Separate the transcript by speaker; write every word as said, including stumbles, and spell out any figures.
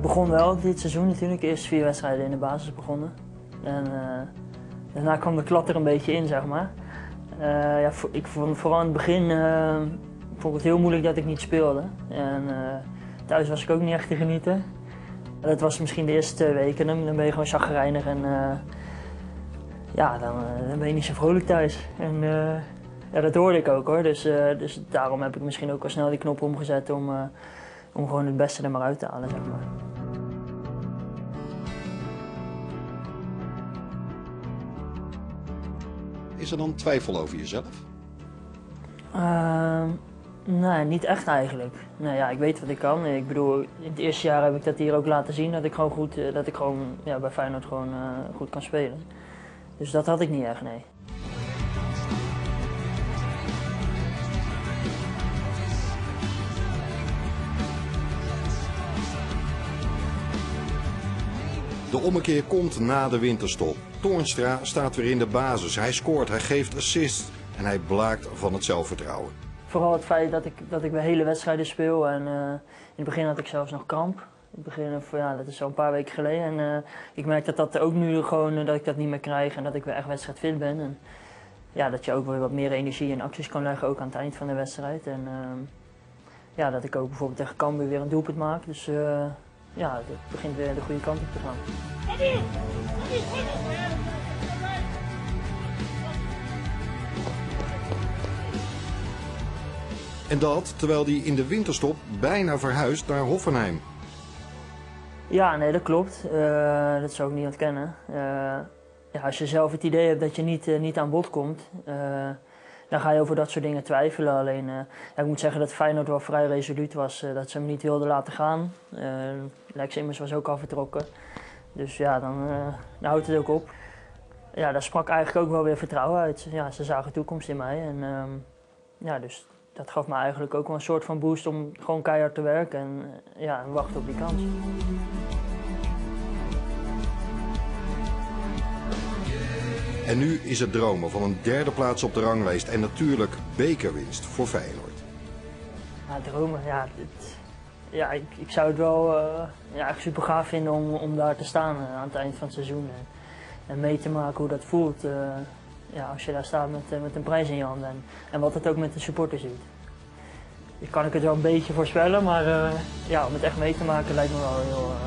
Speaker 1: begon wel dit seizoen natuurlijk. De eerste vier wedstrijden in de basis begonnen. En uh, daarna kwam de klad er een beetje in, zeg maar. Uh, ja, ik vond vooral in het begin uh, vond ik het heel moeilijk dat ik niet speelde. En uh, thuis was ik ook niet echt te genieten. Dat was misschien de eerste twee weken. Dan ben je gewoon chagrijnig en uh, ja, dan, uh, dan ben je niet zo vrolijk thuis. En uh, ja, dat hoorde ik ook hoor. Dus, uh, dus daarom heb ik misschien ook al snel die knop omgezet om, uh, om gewoon het beste er maar uit te halen, zeg maar.
Speaker 2: Is er dan twijfel over jezelf?
Speaker 1: Uh, nee, niet echt eigenlijk. Nee, ja, ik weet wat ik kan. Ik bedoel, in het eerste jaar heb ik dat hier ook laten zien, dat ik gewoon, goed, uh, dat ik gewoon ja, bij Feyenoord gewoon, uh, goed kan spelen. Dus dat had ik niet echt, nee.
Speaker 2: De ommekeer komt na de winterstop. Toornstra staat weer in de basis. Hij scoort, hij geeft assist en hij blaakt van het zelfvertrouwen.
Speaker 1: Vooral het feit dat ik, dat ik bij hele wedstrijden speel. En, uh, in het begin had ik zelfs nog kramp. In het begin, ja, dat is al een paar weken geleden. En uh, ik merk dat dat ook nu gewoon, uh, dat ik dat niet meer krijg en dat ik weer echt wedstrijdfit ben. En, ja, dat je ook weer wat meer energie in acties kan leggen, ook aan het eind van de wedstrijd. En uh, ja, dat ik ook bijvoorbeeld tegen Cambuur weer een doelpunt maak. Dus uh, ja, het begint weer de goede kant op te gaan.
Speaker 2: En dat terwijl hij in de winterstop bijna verhuist naar Hoffenheim.
Speaker 1: Ja, nee, dat klopt. Uh, dat zou ik niet ontkennen. Uh, ja, als je zelf het idee hebt dat je niet, uh, niet aan bod komt, uh, dan ga je over dat soort dingen twijfelen. Alleen, uh, ja, ik moet zeggen dat Feyenoord wel vrij resoluut was, uh, dat ze hem niet wilden laten gaan. Uh, Lex Immers was ook al vertrokken. Dus ja, dan, uh, dan houdt het ook op. Ja, daar sprak eigenlijk ook wel weer vertrouwen uit. Ja, ze zagen toekomst in mij. En, uh, ja, dus dat gaf me eigenlijk ook wel een soort van boost om gewoon keihard te werken en, ja, en wachten op die kans.
Speaker 2: En nu is het dromen van een derde plaats op de ranglijst en natuurlijk bekerwinst voor Feyenoord.
Speaker 1: Ja, dromen, ja. Het, ja ik, ik zou het wel uh, ja, super gaaf vinden om, om daar te staan uh, aan het eind van het seizoen. En, en mee te maken hoe dat voelt. Uh, Ja, als je daar staat met, uh, met een prijs in je handen en, en wat het ook met de supporters doet. Ik kan ik het wel een beetje voorspellen, maar uh, ja, om het echt mee te maken lijkt me wel heel, uh,